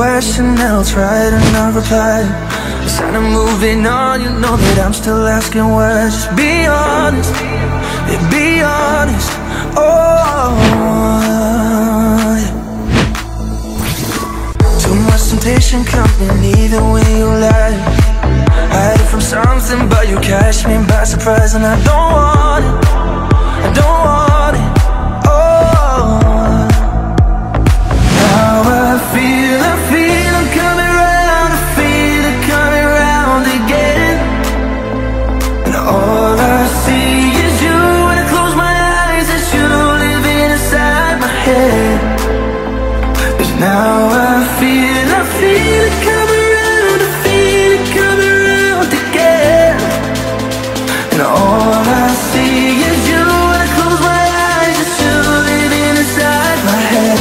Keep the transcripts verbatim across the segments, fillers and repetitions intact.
question, I'll try to not reply. Instead of moving on, you know that I'm still asking why. Just be honest, yeah, be honest. Oh, yeah. Too much temptation coming even when you lie. Hiding from something, but you catch me by surprise. And I don't want it, I don't want it. Oh, how I feel, I feel I'm coming round, I feel it coming round again. And all I see is you. When I close my eyes, it's you living inside my head. 'Cause now I feel, I feel it coming round, I feel it coming round again. And all I see is you. When I close my eyes, it's you living inside my head.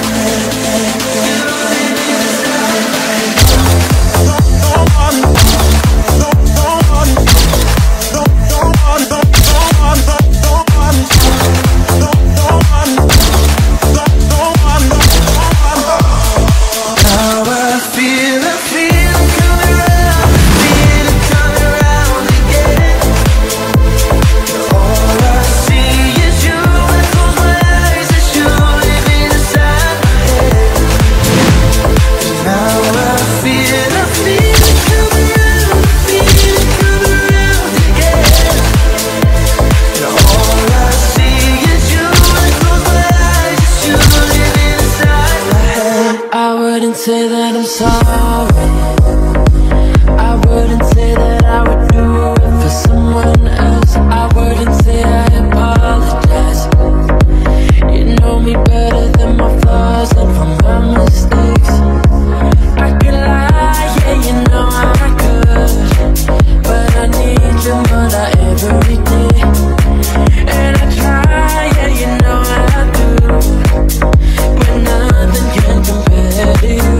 Say that I'm sorry. I wouldn't say that I would do it for someone else. I wouldn't say I apologize. You know me better than my flaws and from my mistakes. I could lie, yeah, you know I could, but I need you more than every day. And I try, yeah, you know I do, but nothing can compare to you.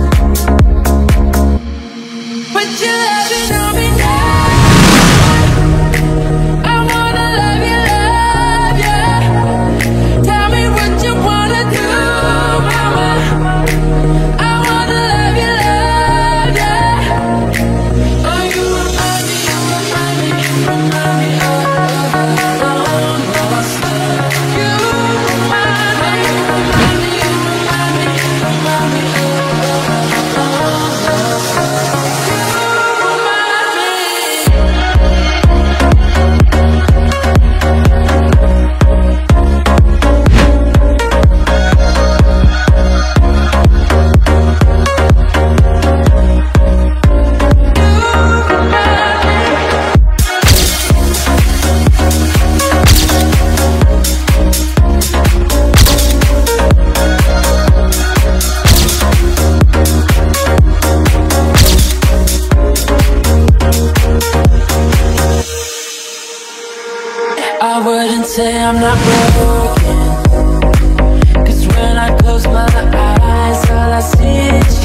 Would you let me know me now? I wanna love you, love you. Tell me what you wanna do, mama. I wanna love you, love you. Oh, you remind me, you remind me, remind me of long lost love. You remind me, you remind me, you remind me, remind me of long lost love. I wouldn't say I'm not broken, 'cause when I close my eyes, all I see is